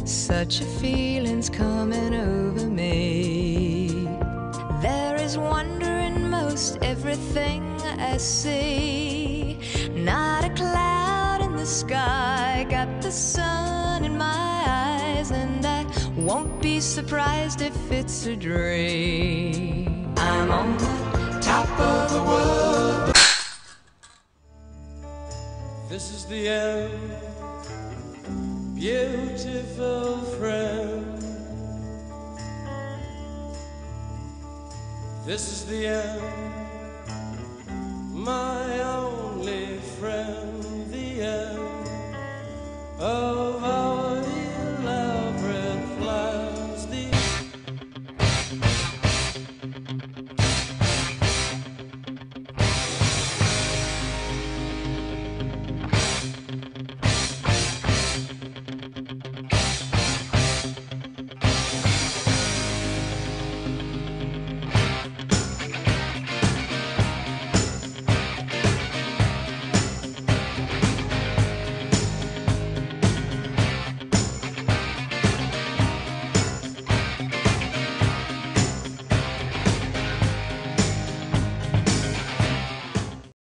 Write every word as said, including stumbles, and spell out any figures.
Such a feeling's coming over me. There is wonder in most everything I see. Not a cloud in the sky, got the sun in my eyes, and I won't be surprised if it's a dream. I'm on the top of the world. This is the end, beautiful friend. This is the end, my